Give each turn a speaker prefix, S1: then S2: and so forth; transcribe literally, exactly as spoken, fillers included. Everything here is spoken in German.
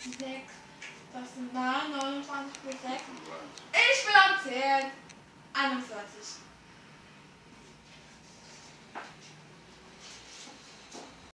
S1: sechs. Das sind neun, neunundzwanzig plus sechs. Ich bin am zehn. einundvierzig.